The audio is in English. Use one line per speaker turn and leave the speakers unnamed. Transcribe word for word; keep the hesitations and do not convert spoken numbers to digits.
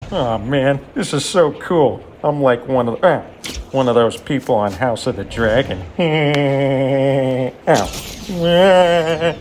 Oh man, this is so cool. I'm like one of the, ah, one of those people on House of the Dragon. Ow.